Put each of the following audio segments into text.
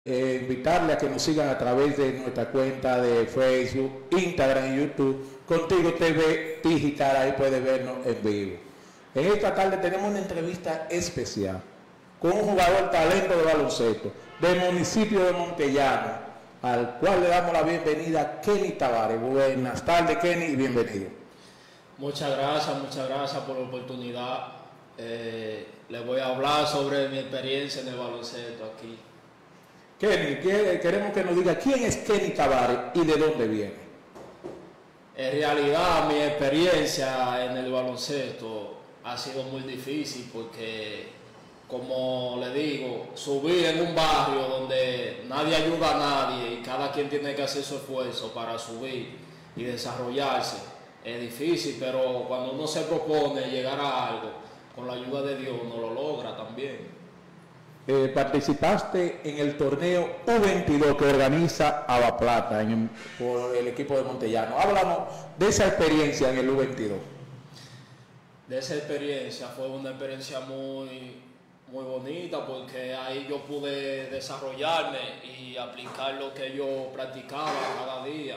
Invitarle a que nos sigan a través de nuestra cuenta de Facebook, Instagram y YouTube, Contigo TV Digital, ahí puede vernos en vivo. En esta tarde tenemos una entrevista especial con un jugador talento de baloncesto del municipio de Montellano, al cual le damos la bienvenida a Kenny Tavares. Buenas tardes, Kenny, y bienvenido. Muchas gracias por la oportunidad. Le voy a hablar sobre mi experiencia en el baloncesto aquí. Kenny, queremos que nos diga quién es Kenny Tavares y de dónde viene. En realidad, mi experiencia en el baloncesto ha sido muy difícil porque, como le digo, subí en un barrio donde nadie ayuda a nadie y cada quien tiene que hacer su esfuerzo para subir y desarrollarse. Es difícil, pero cuando uno se propone llegar a algo, con la ayuda de Dios uno lo logra también. Participaste en el torneo U22 que organiza Ava Plata por el equipo de Montellano. Háblanos de esa experiencia en el U22. De esa experiencia, fue una experiencia muy bonita porque ahí yo pude desarrollarme y aplicar lo que yo practicaba cada día.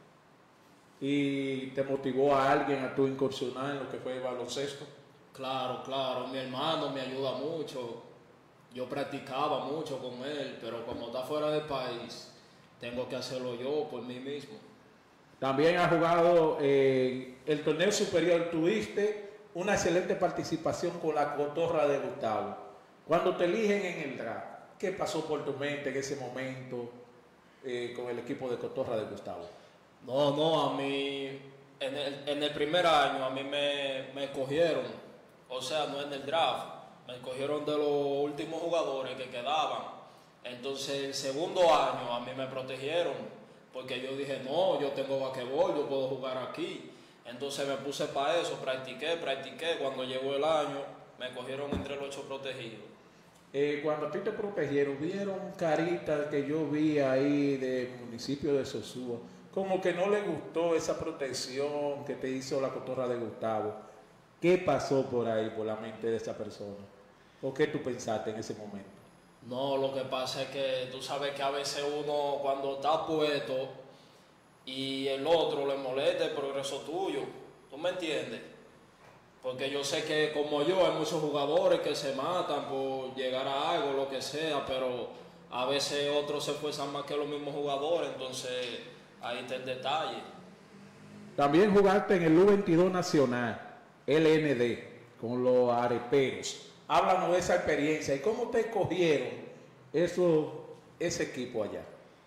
¿Y te motivó a alguien a tu incursionar en lo que fue el baloncesto? Claro, mi hermano me ayuda mucho. Yo practicaba mucho con él, pero como está fuera del país, tengo que hacerlo yo por mí mismo. También has jugado el torneo superior, tuviste una excelente participación con la Cotorra de Gustavo. Cuando te eligen en el draft, ¿qué pasó por tu mente en ese momento con el equipo de Cotorra de Gustavo? No, a mí, en el primer año a mí me escogieron, o sea, no en el draft. Me escogieron de los últimos jugadores que quedaban. Entonces, el segundo año a mí me protegieron, porque yo dije, no, yo tengo basquetbol, yo puedo jugar aquí. Entonces me puse para eso, practiqué. Cuando llegó el año, me cogieron entre los 8 protegidos. Cuando a ti te protegieron, vieron caritas que yo vi ahí del municipio de Sosúa, como que no le gustó esa protección que te hizo la Cotorra de Gustavo. ¿Qué pasó por ahí, por la mente de esa persona? ¿O qué tú pensaste en ese momento? No, lo que pasa es que tú sabes que a veces uno cuando está puesto y el otro le molesta el progreso tuyo, ¿tú me entiendes? Porque yo sé que como yo hay muchos jugadores que se matan por llegar a algo, lo que sea, pero a veces otros se esfuerzan más que los mismos jugadores, entonces ahí está el detalle. También jugaste en el U22 Nacional, LND, con los areperos. Háblanos de esa experiencia y cómo te escogieron ese equipo allá.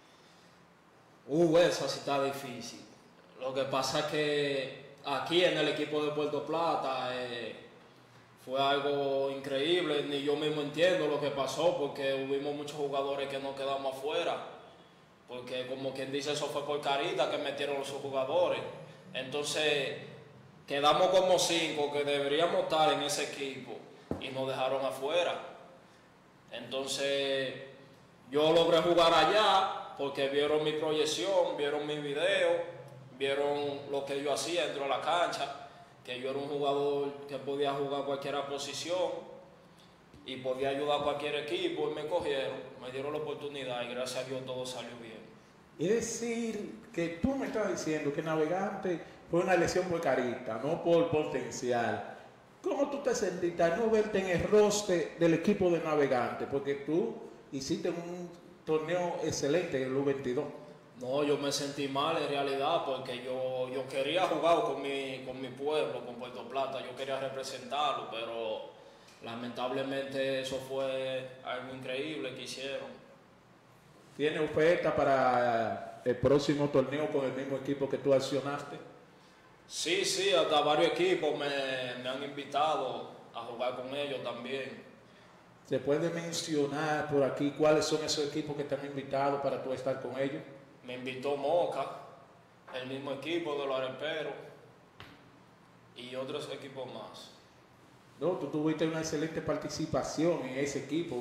Esa sí está difícil. Lo que pasa es que aquí en el equipo de Puerto Plata fue algo increíble, ni yo mismo entiendo lo que pasó porque hubimos muchos jugadores que no quedamos afuera, porque como quien dice eso fue por carita que metieron los jugadores. Entonces quedamos como 5 que deberíamos estar en ese equipo y nos dejaron afuera. Entonces yo logré jugar allá porque vieron mi proyección, vieron mi video, vieron lo que yo hacía dentro de la cancha, que yo era un jugador que podía jugar cualquier posición y podía ayudar a cualquier equipo y me cogieron, me dieron la oportunidad y gracias a Dios todo salió bien. Es decir, que tú me estás diciendo que Navegante fue una elección por carita, no por potencial. ¿Cómo tú te sentiste al no verte en el roster del equipo de Navegante? Porque tú hiciste un torneo excelente en el U22. No, yo me sentí mal en realidad porque yo quería jugar con mi pueblo, con Puerto Plata, yo quería representarlo, pero lamentablemente eso fue algo increíble que hicieron. ¿Tiene oferta para el próximo torneo con el mismo equipo que tú accionaste? Sí, hasta varios equipos me han invitado a jugar con ellos también. ¿Se puede mencionar por aquí cuáles son esos equipos que te han invitado para tú estar con ellos? Me invitó Moca, el mismo equipo de los areperos y otros equipos más. No, tú tuviste una excelente participación en ese equipo.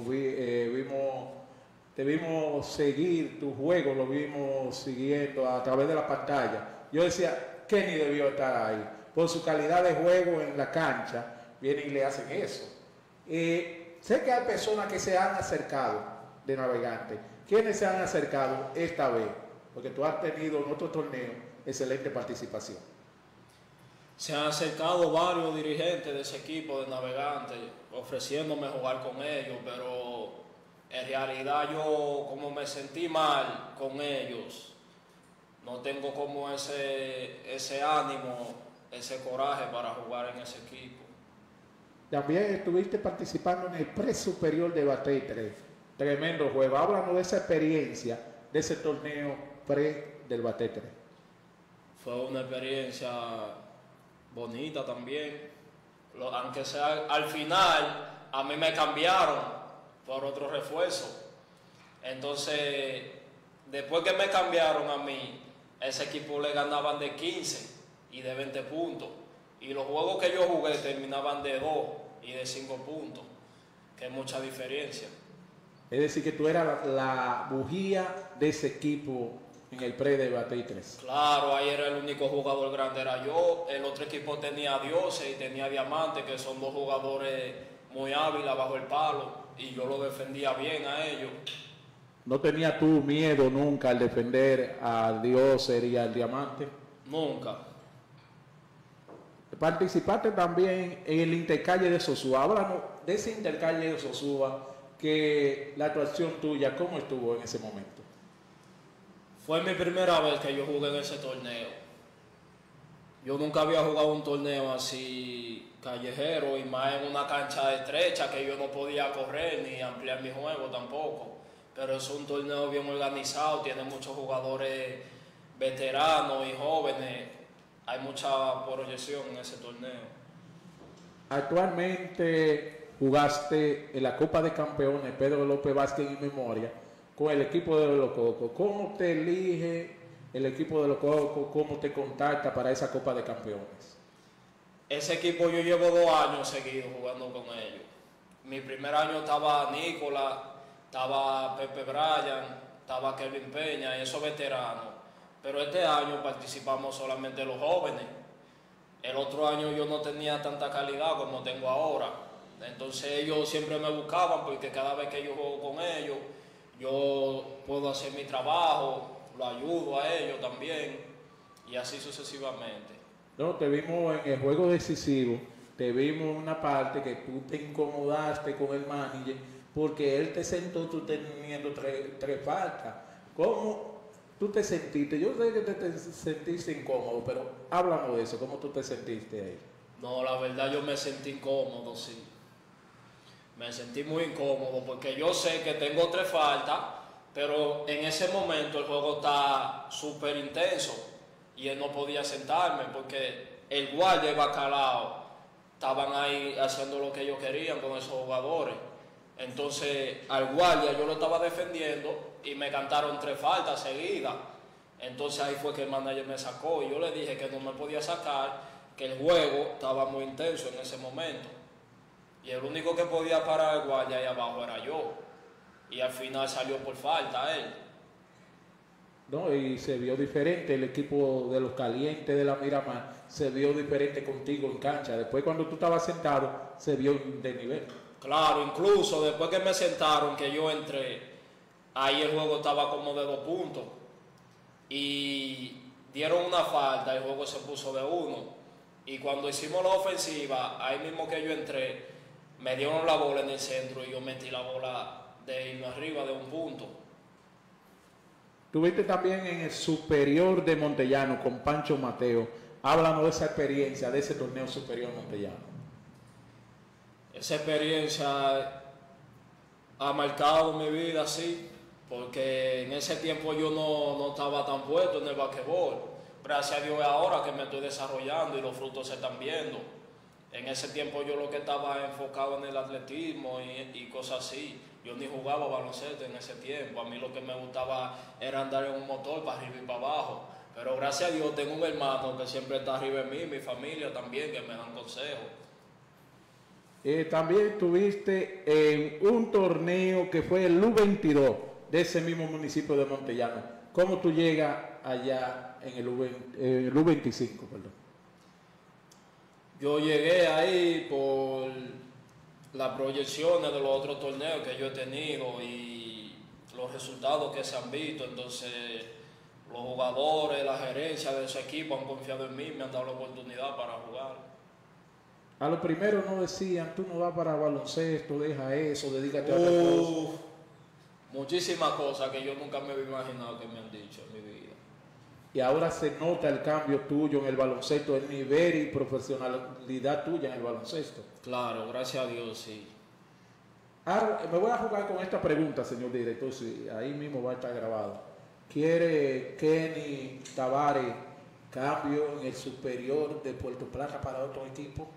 Te vimos seguir tu juego, lo vimos siguiendo a través de la pantalla. Yo decía, Kenny debió estar ahí. Por su calidad de juego en la cancha, vienen y le hacen eso. Sé que hay personas que se han acercado de Navegante ¿quiénes se han acercado esta vez? Porque tú has tenido en otro torneo excelente participación. Se han acercado varios dirigentes de ese equipo de Navegantes ofreciéndome jugar con ellos, pero en realidad yo como me sentí mal con ellos, no tengo como ese ánimo, ese coraje para jugar en ese equipo. También estuviste participando en el pre-superior de Batey 3. Tremendo juego. Háblanos de esa experiencia, de ese torneo pre del Batey 3. Fue una experiencia bonita también. Aunque sea al final, a mí me cambiaron por otro refuerzo. Entonces, después que me cambiaron a mí, ese equipo le ganaban de 15 y de 20 puntos. Y los juegos que yo jugué terminaban de 2 y de 5 puntos, que es mucha diferencia. Es decir, que tú eras la bujía de ese equipo en el pre de Batey 3. Claro, ahí era el único jugador grande, era yo. El otro equipo tenía Dioses y tenía Diamante, que son dos jugadores muy hábiles bajo el palo, y yo lo defendía bien a ellos. ¿No tenía tú miedo nunca al defender a Dioses y al Diamante? Nunca. Participaste también en el intercalle de Sosúa. Háblanos de ese intercalle de Sosúa, que la actuación tuya, ¿cómo estuvo en ese momento? Fue mi primera vez que yo jugué en ese torneo. Yo nunca había jugado un torneo así callejero y más en una cancha estrecha que yo no podía correr ni ampliar mi juego tampoco. Pero es un torneo bien organizado, tiene muchos jugadores veteranos y jóvenes. Hay mucha proyección en ese torneo. Actualmente jugaste en la Copa de Campeones Pedro López Vázquez en memoria con el equipo de Los Cocos. ¿Cómo te elige el equipo de Los Cocos? ¿Cómo te contacta para esa Copa de Campeones? Ese equipo yo llevo 2 años seguidos jugando con ellos. Mi primer año estaba Nicolás, estaba Pepe Bryan, estaba Kevin Peña y esos veteranos. Pero este año participamos solamente los jóvenes. El otro año yo no tenía tanta calidad como tengo ahora. Entonces ellos siempre me buscaban porque cada vez que yo juego con ellos, yo puedo hacer mi trabajo, lo ayudo a ellos también y así sucesivamente. No, te vimos en el juego decisivo, te vimos una parte que tú te incomodaste con el manager porque él te sentó tú teniendo tres faltas. ¿Cómo tú te sentiste? Yo sé que te sentiste incómodo, pero háblanos de eso, ¿cómo tú te sentiste ahí? No, la verdad yo me sentí incómodo, sí. Me sentí muy incómodo porque yo sé que tengo 3 faltas, pero en ese momento el juego está súper intenso y él no podía sentarme porque el guardia y Bacalao estaban ahí haciendo lo que ellos querían con esos jugadores. Entonces al guardia yo lo estaba defendiendo y me cantaron 3 faltas seguidas. Entonces ahí fue que el manager me sacó y yo le dije que no me podía sacar, que el juego estaba muy intenso en ese momento. Y el único que podía parar el guardia ahí abajo era yo. Y al final salió por falta él. No, y se vio diferente el equipo de los Calientes de la Miramar, se vio diferente contigo en cancha. Después cuando tú estabas sentado, se vio de nivel. Claro, incluso después que me sentaron, que yo entré, ahí el juego estaba como de 2 puntos. Y dieron una falta, el juego se puso de 1. Y cuando hicimos la ofensiva, ahí mismo que yo entré, me dieron la bola en el centro y yo metí la bola de irme arriba de 1 punto. Tuviste también en el superior de Montellano con Pancho Mateo. Háblanos de esa experiencia, de ese torneo superior Montellano. Esa experiencia ha marcado mi vida, sí, porque en ese tiempo yo no estaba tan puesto en el basquetbol. Gracias a Dios ahora que me estoy desarrollando y los frutos se están viendo. En ese tiempo yo lo que estaba enfocado en el atletismo y cosas así. Yo ni jugaba baloncesto en ese tiempo. A mí lo que me gustaba era andar en un motor para arriba y para abajo. Pero gracias a Dios tengo un hermano que siempre está arriba de mí, mi familia también, que me dan consejos. También estuviste en un torneo que fue el U22 de ese mismo municipio de Montellano. ¿Cómo tú llegas allá en el U25? Perdón? Yo llegué ahí por las proyecciones de los otros torneos que yo he tenido y los resultados que se han visto. Entonces los jugadores, la gerencia de ese equipo han confiado en mí, me han dado la oportunidad para jugar. A lo primero no decían, tú no vas para baloncesto, deja eso, dedícate a otra cosa. Muchísimas cosas que yo nunca me había imaginado que me han dicho en mi vida. Y ahora se nota el cambio tuyo en el baloncesto, el nivel y profesionalidad tuya en el baloncesto. Claro, gracias a Dios, sí. Ahora, me voy a jugar con esta pregunta, señor director, sí, ahí mismo va a estar grabado. ¿Quiere Kenny Tavares cambio en el superior de Puerto Plata para otro equipo?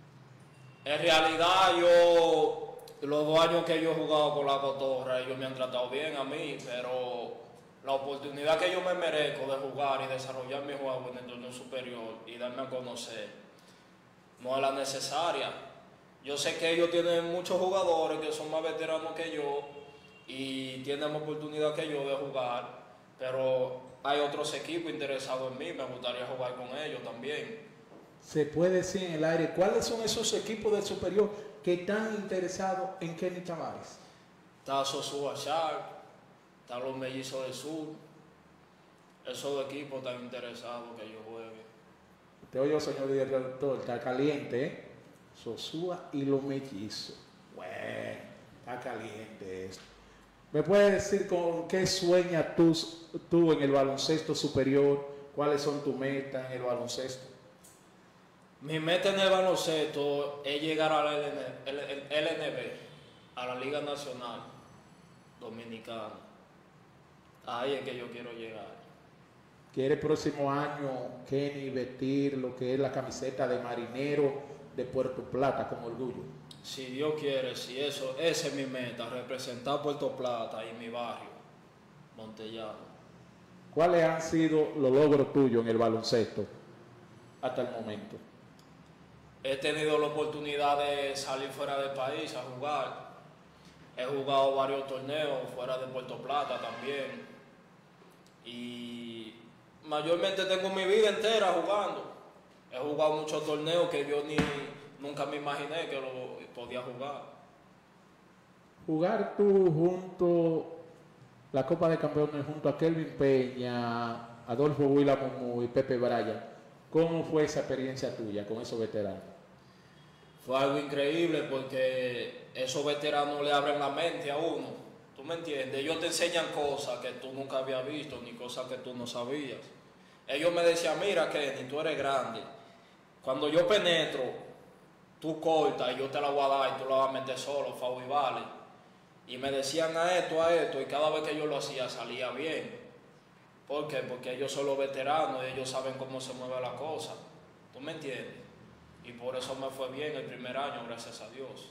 En realidad los 2 años que yo he jugado con la Cotorra, ellos me han tratado bien a mí, pero la oportunidad que yo me merezco de jugar y desarrollar mi juego en el torneo superior y darme a conocer no es la necesaria. Yo sé que ellos tienen muchos jugadores que son más veteranos que yo y tienen más oportunidad que yo de jugar, pero hay otros equipos interesados en mí, me gustaría jugar con ellos también. Se puede decir en el aire, ¿cuáles son esos equipos del superior que están interesados en Kenny Tavares? Está Sosúa Shark, están los Mellizos del Sur, esos 2 equipos están interesados que yo juegue. Te oigo, señor director, está caliente, ¿eh? Sosúa y los Mellizos. Bueno, está caliente esto. ¿Me puedes decir con qué sueñas tú en el baloncesto superior? ¿Cuáles son tus metas en el baloncesto? Mi meta en el baloncesto es llegar a la LNB, a la Liga Nacional Dominicana. Ahí es que yo quiero llegar. ¿Quiere el próximo año Kenny vestir lo que es la camiseta de marinero de Puerto Plata con orgullo? Si Dios quiere, si esa es mi meta, representar Puerto Plata y mi barrio, Montellano. ¿Cuáles han sido los logros tuyos en el baloncesto hasta el momento? He tenido la oportunidad de salir fuera del país a jugar. He jugado varios torneos fuera de Puerto Plata también. Y mayormente tengo mi vida entera jugando. He jugado muchos torneos que yo nunca me imaginé que lo podía jugar. Jugar tú junto la Copa de Campeones junto a Kelvin Peña, Adolfo Huila y Pepe Bryan. ¿Cómo fue esa experiencia tuya con esos veteranos? Fue algo increíble porque esos veteranos le abren la mente a uno. ¿Tú me entiendes? Ellos te enseñan cosas que tú nunca habías visto, ni cosas que tú no sabías. Ellos me decían, mira Kenny, tú eres grande. Cuando yo penetro, tú cortas y yo te la voy a dar y tú la vas a meter solo, foul y vale. Y me decían a esto, y cada vez que yo lo hacía salía bien. ¿Por qué? Porque ellos son los veteranos y ellos saben cómo se mueve la cosa. ¿Tú me entiendes? Y por eso me fue bien el primer año, gracias a Dios.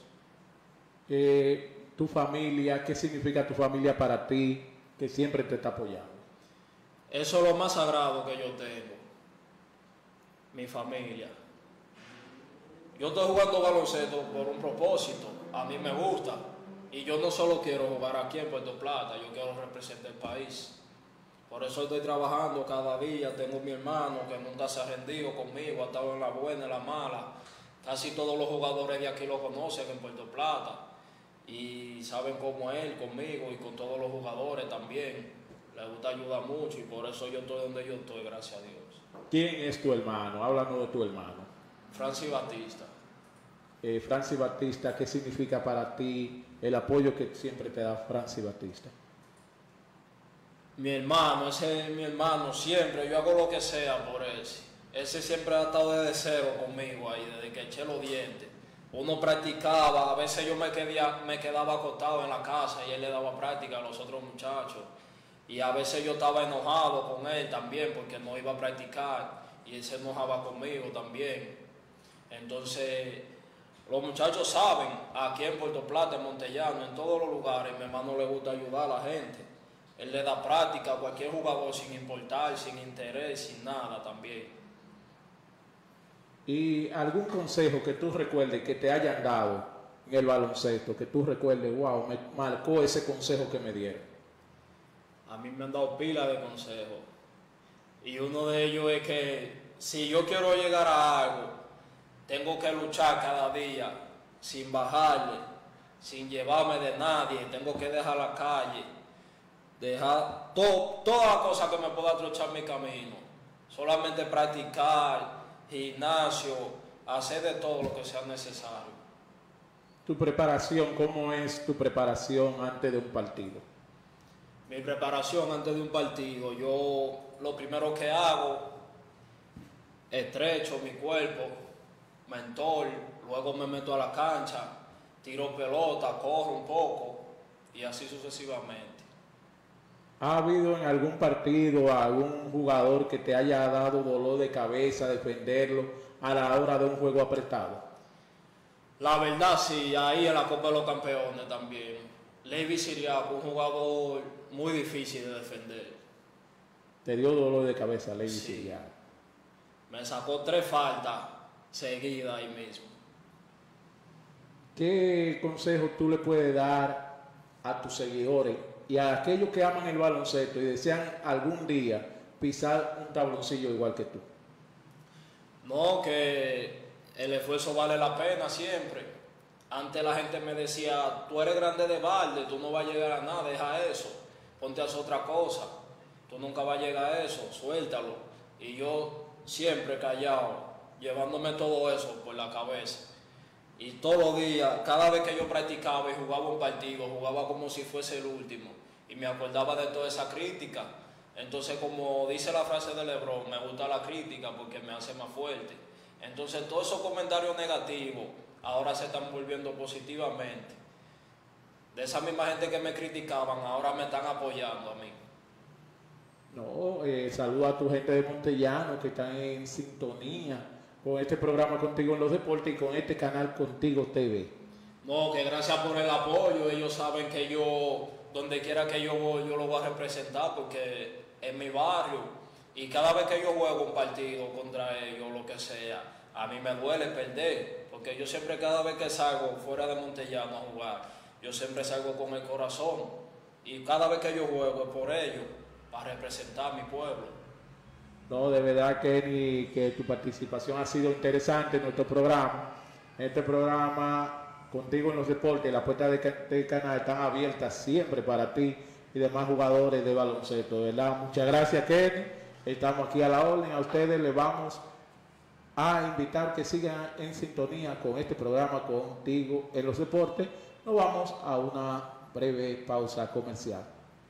Tu familia, ¿qué significa tu familia para ti, que siempre te está apoyando? Eso es lo más sagrado que yo tengo. Mi familia. Yo estoy jugando baloncesto por un propósito. A mí me gusta. Y yo no solo quiero jugar aquí en Puerto Plata, yo quiero representar el país. Por eso estoy trabajando cada día. Tengo mi hermano que nunca se ha rendido conmigo, ha estado en la buena, en la mala. Casi todos los jugadores de aquí lo conocen en Puerto Plata y saben cómo es él conmigo y con todos los jugadores también. Le gusta ayudar mucho y por eso yo estoy donde yo estoy, gracias a Dios. ¿Quién es tu hermano? Háblanos de tu hermano. Francis Batista. Francis Batista, ¿qué significa para ti el apoyo que siempre te da Francis Batista? Mi hermano, ese es mi hermano siempre, yo hago lo que sea por ese. Ese siempre ha estado desde cero conmigo ahí, desde que eché los dientes. Uno practicaba, a veces yo me quedaba acostado en la casa y él le daba práctica a los otros muchachos. Y a veces yo estaba enojado con él también porque no iba a practicar y él se enojaba conmigo también. Entonces, los muchachos saben, aquí en Puerto Plata, en Montellano, en todos los lugares, mi hermano le gusta ayudar a la gente. Él le da práctica a cualquier jugador sin importar, sin interés, sin nada también. ¿Y algún consejo que tú recuerdes que te hayan dado en el baloncesto, que tú recuerdes, wow, me marcó ese consejo que me dieron? A mí me han dado pila de consejos. Y uno de ellos es que si yo quiero llegar a algo, tengo que luchar cada día sin bajarle, sin llevarme de nadie, tengo que dejar la calle. dejar todas las cosas que me pueda trochar mi camino, solamente practicar, gimnasio, hacer de todo lo que sea necesario. Tu preparación, ¿cómo es tu preparación antes de un partido? Mi preparación antes de un partido, yo lo primero que hago, estrecho mi cuerpo, mentol, luego me meto a la cancha, tiro pelota, corro un poco y así sucesivamente. ¿Ha habido en algún partido algún jugador que te haya dado dolor de cabeza defenderlo a la hora de un juego apretado? La verdad sí, ahí en la Copa de los Campeones también. Levi Siriaco, un jugador muy difícil de defender. ¿Te dio dolor de cabeza Levi Sí. Siriaco? Me sacó 3 faltas seguidas ahí mismo. ¿Qué consejo tú le puedes dar a tus seguidores y a aquellos que aman el baloncesto y desean algún día pisar un tabloncillo igual que tú? No, que el esfuerzo vale la pena siempre. Antes la gente me decía, tú eres grande de balde, tú no vas a llegar a nada, deja eso, ponte a hacer otra cosa, tú nunca vas a llegar a eso, suéltalo. Y yo siempre callado, llevándome todo eso por la cabeza. Y todos los días, cada vez que yo practicaba y jugaba un partido, jugaba como si fuese el último. Y me acordaba de toda esa crítica. Entonces, como dice la frase de LeBron, me gusta la crítica porque me hace más fuerte. Entonces, todos esos comentarios negativos ahora se están volviendo positivamente. De esa misma gente que me criticaban, ahora me están apoyando a mí. No, saluda a tu gente de Montellano que están en sintonía con este programa Contigo en los Deportes y con este canal Contigo TV. No, que gracias por el apoyo. Ellos saben que yo, donde quiera que yo voy, yo lo voy a representar porque es mi barrio. Y cada vez que yo juego un partido contra ellos, lo que sea, a mí me duele perder. Porque yo siempre, cada vez que salgo fuera de Montellano a jugar, yo siempre salgo con el corazón. Y cada vez que yo juego es por ellos, para representar a mi pueblo. No, de verdad, Kenny, que tu participación ha sido interesante en nuestro programa. En este programa, Contigo en los Deportes, las puertas del canal están abiertas siempre para ti y demás jugadores de baloncesto, ¿verdad? Muchas gracias, Kenny. Estamos aquí a la orden. A ustedes les vamos a invitar que sigan en sintonía con este programa Contigo en los Deportes. Nos vamos a una breve pausa comercial.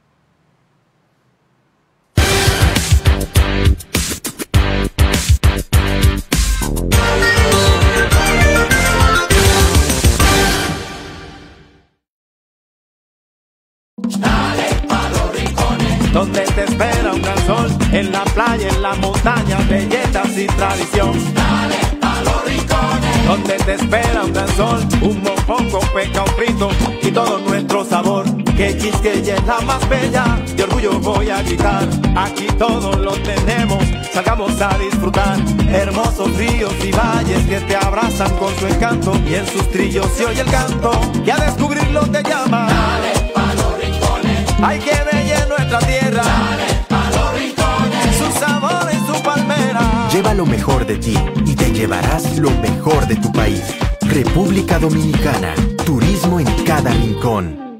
Donde te espera un gran sol, en la playa, en la montaña, belletas y tradición. Dale a Los Rincones. Donde te espera un gran sol, un mofongo, pescado frito y todo nuestro sabor. Que Quisqueya es la más bella, de orgullo voy a gritar. Aquí todo lo tenemos, salgamos a disfrutar. Hermosos ríos y valles que te abrazan con su encanto. Y en sus trillos se oye el canto, que a descubrirlo te llama. Dale a Los Rincones. Hay que bella en nuestra tierra. Dale a Los Rincones. Su sabor en su palmera. Lleva lo mejor de ti y te llevarás lo mejor de tu país. República Dominicana. Turismo en cada rincón.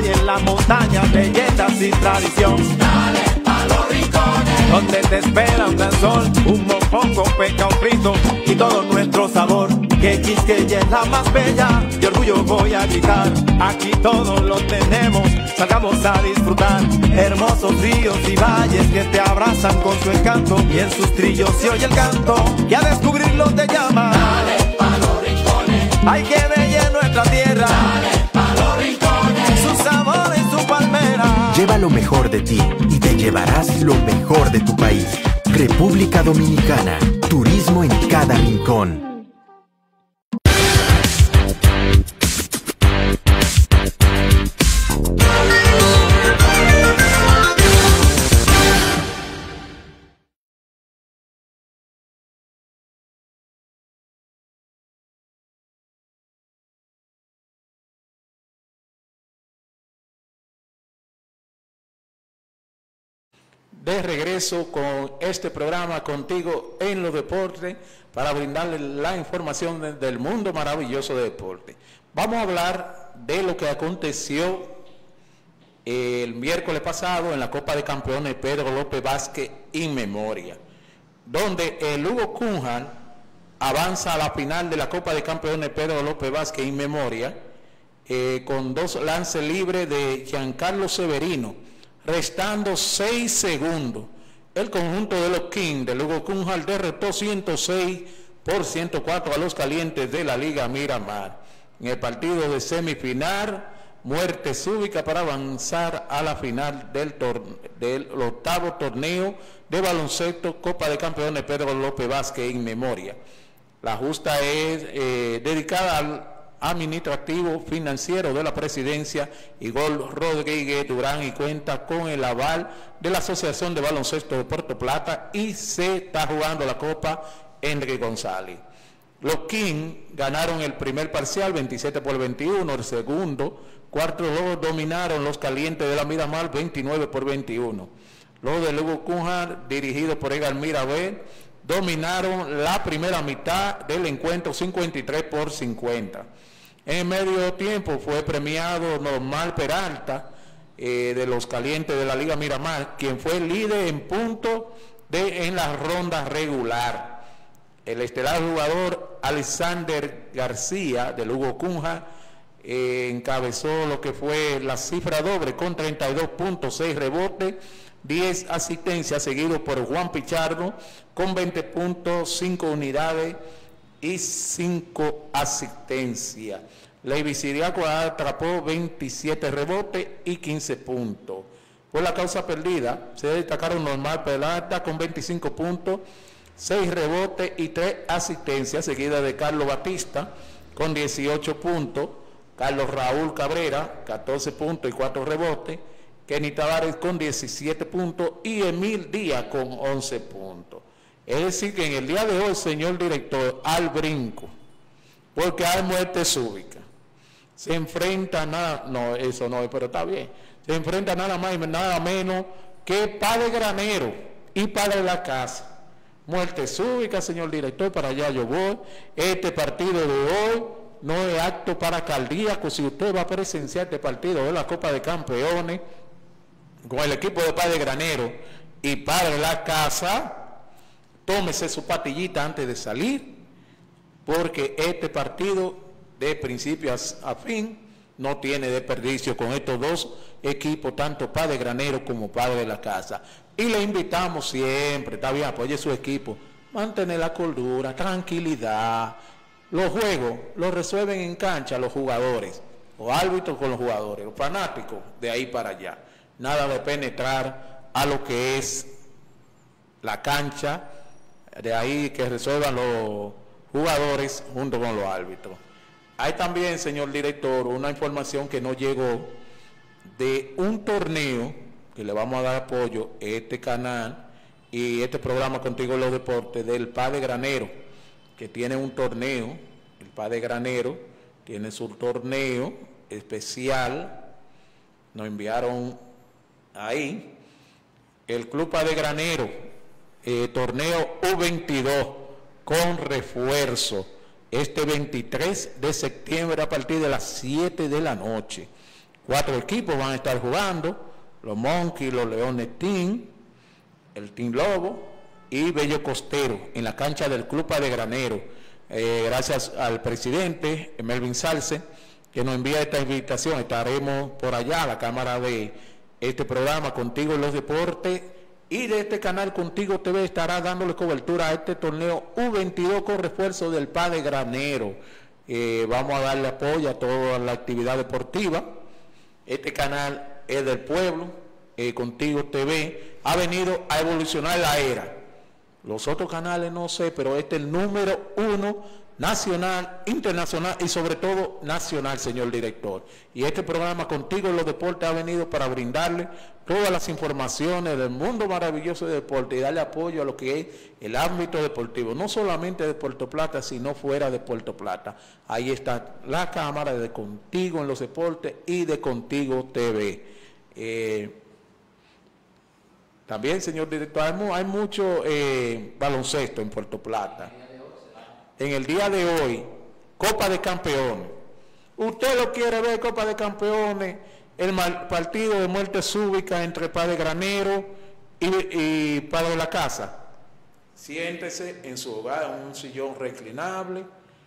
playa, en la montaña, leyendas y tradición. Dale a los rincones, donde te espera un gran sol, un mofongo, pescado frito y todo nuestro sabor. Que Quisqueya es la más bella, de orgullo voy a gritar. Aquí todo lo tenemos, salgamos a disfrutar. Hermosos ríos y valles que te abrazan con su encanto, y en sus trillos se oye el canto, y a descubrirlo te llama. Dale pa' los rincones, hay que ver nuestra tierra. Dale pa' los rincones, su sabor y su palmera. Lleva lo mejor de ti y te llevarás lo mejor de tu país. República Dominicana, turismo en cada rincón. De regreso con este programa Contigo en los Deportes para brindarle la información del mundo maravilloso de deporte. Vamos a hablar de lo que aconteció el miércoles pasado en la Copa de Campeones Pedro López Vázquez in memoria, donde el Hugo Cunha avanza a la final de la Copa de Campeones Pedro López Vázquez in memoria con 2 lances libres de Giancarlo Severino, restando 6 segundos. El conjunto de los Kings de Hugo Cunha derrotó 106 por 104 a los Calientes de la Liga Miramar en el partido de semifinal, muerte súbita para avanzar a la final del octavo torneo de baloncesto Copa de Campeones Pedro López Vázquez in memoria. La justa es dedicada al administrativo financiero de la presidencia Igor Rodríguez Durán y cuenta con el aval de la Asociación de Baloncesto de Puerto Plata, y se está jugando la Copa Henry González. Los Kings ganaron el primer parcial 27 por 21, el segundo cuarto lo dominaron los Calientes de la Miramar 29 por 21. Los de Hugo Cunha, dirigidos por Edgar Mirabel, dominaron la primera mitad del encuentro 53 por 50. En medio tiempo fue premiado Normal Peralta de los Calientes de la Liga Miramar, quien fue líder en puntos en la ronda regular. El estelar jugador Alexander García de Hugo Cunha encabezó lo que fue la cifra doble con 32 puntos, 6 rebotes, 10 asistencias, seguido por Juan Pichardo con 20 puntos, 5 unidades y 5 asistencias. Levi Siriaco atrapó 27 rebotes y 15 puntos. Por la causa perdida, se destacaron Normal Peralta con 25 puntos, 6 rebotes y 3 asistencias, seguida de Carlos Batista con 18 puntos, Carlos Raúl Cabrera, 14 puntos y 4 rebotes, Kenny Tavares con 17 puntos y Emil Díaz con 11 puntos. Es decir, que en el día de hoy, señor director, al brinco, porque hay muerte súbita, se enfrenta nada, no, eso no, pero está bien, se enfrenta nada más y nada menos que Padre Granero y Padre de la Casa. Muerte súbita, señor director, para allá yo voy. Este partido de hoy no es acto para cardíaco. Si usted va a presenciar este partido de la Copa de Campeones con el equipo de Padre Granero y Padre de la Casa, tómese su patillita antes de salir, porque este partido de principio a fin no tiene desperdicio con estos dos equipos, tanto Padre Granero como Padre de la Casa. Y le invitamos siempre, está bien, apoye su equipo, mantener la cordura, tranquilidad. Los juegos los resuelven en cancha los jugadores, los árbitros con los jugadores, los fanáticos de ahí para allá. Nada de penetrar a lo que es la cancha, de ahí que resuelvan los jugadores junto con los árbitros. Hay también, señor director, una información que nos llegó de un torneo que le vamos a dar apoyo a este canal y este programa Contigo en los Deportes, del Padre Granero, que tiene un torneo. El Padre Granero tiene su torneo especial, nos enviaron ahí, el Club Padre Granero, torneo U22 con refuerzo, este 23 de septiembre a partir de las 7 de la noche. 4 equipos van a estar jugando, los Monkeys, los Leones Team, el Team Lobo y Bello Costero, en la cancha del Club Padre Granero. Gracias al presidente Melvin Salce, que nos envía esta invitación. Estaremos por allá, la cámara de este programa Contigo en los Deportes y de este canal Contigo TV estará dándole cobertura a este torneo U22 con refuerzo del Padre Granero. Vamos a darle apoyo a toda la actividad deportiva. Este canal es del pueblo, Contigo TV ha venido a evolucionar la era. Los otros canales no sé, pero este es el número 1 nacional, internacional y sobre todo nacional, señor director. Y este programa Contigo en los Deportes ha venido para brindarle todas las informaciones del mundo maravilloso de deporte y darle apoyo a lo que es el ámbito deportivo, no solamente de Puerto Plata, sino fuera de Puerto Plata. Ahí está la cámara de Contigo en los Deportes y de Contigo TV. También, señor director, hay mucho baloncesto en Puerto Plata. En el día de hoy, Copa de Campeones. Usted lo quiere ver, Copa de Campeones, el partido de muerte súbita entre Padre Granero y Padre de la Casa. Siéntese en su hogar, en un sillón reclinable,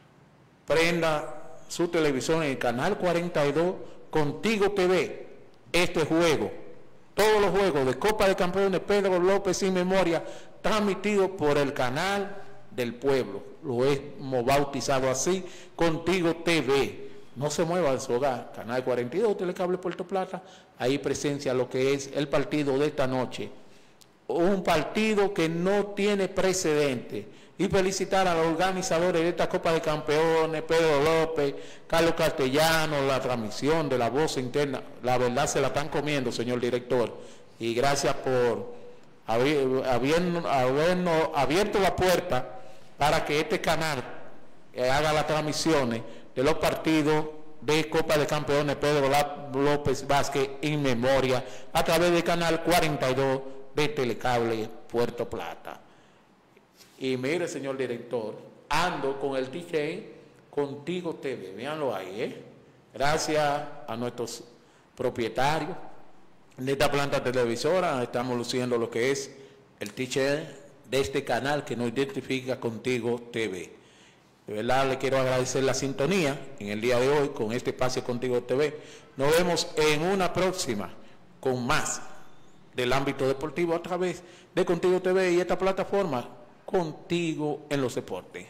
prenda su televisor en el canal 42, Contigo TV, este juego. Todos los juegos de Copa de Campeones Pedro López sin memoria, transmitidos por el canal del pueblo. Lo hemos bautizado así, Contigo TV. No se mueva de su hogar. Canal 42, Telecable Puerto Plata. Ahí presencia lo que es el partido de esta noche. Un partido que no tiene precedente. Y felicitar a los organizadores de esta Copa de Campeones, Pedro López, Carlos Castellano, la transmisión de la voz interna. La verdad se la están comiendo, señor director. Y gracias por habernos abierto la puerta para que este canal haga las transmisiones de los partidos de Copa de Campeones Pedro López Vázquez en memoria a través del canal 42 de Telecable Puerto Plata. Y mire, señor director, ando con el DJ Contigo TV, véanlo ahí, Gracias a nuestros propietarios de esta planta televisora, estamos luciendo lo que es el teacher de este canal que nos identifica Contigo TV. De verdad le quiero agradecer la sintonía en el día de hoy con este espacio Contigo TV. Nos vemos en una próxima con más del ámbito deportivo a través de Contigo TV y esta plataforma Contigo en los Deportes.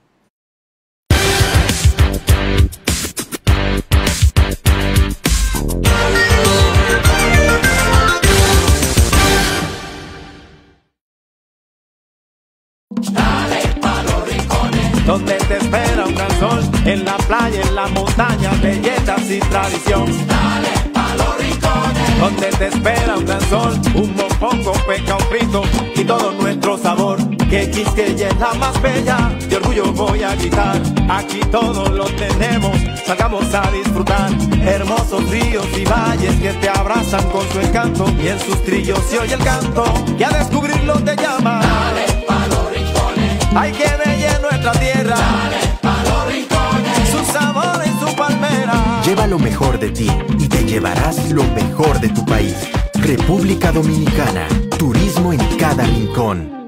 Donde te espera un gran sol, en la playa, en la montaña, belletas y tradición. Dale a los rincones. Donde te espera un gran sol, un mofongo, pescado frito y todo nuestro sabor. Que Quisqueya es la más bella, de orgullo voy a gritar. Aquí todo lo tenemos, salgamos a disfrutar. Hermosos ríos y valles que te abrazan con su encanto. Y en sus trillos se oye el canto, y a descubrirlo te llama. Dale pa' los rincones. Hay que bella nuestra tierra. Dale pa' los rincones. Su sabor y su palmera. Lleva lo mejor de ti y te llevarás lo mejor de tu país. República Dominicana, turismo en cada rincón.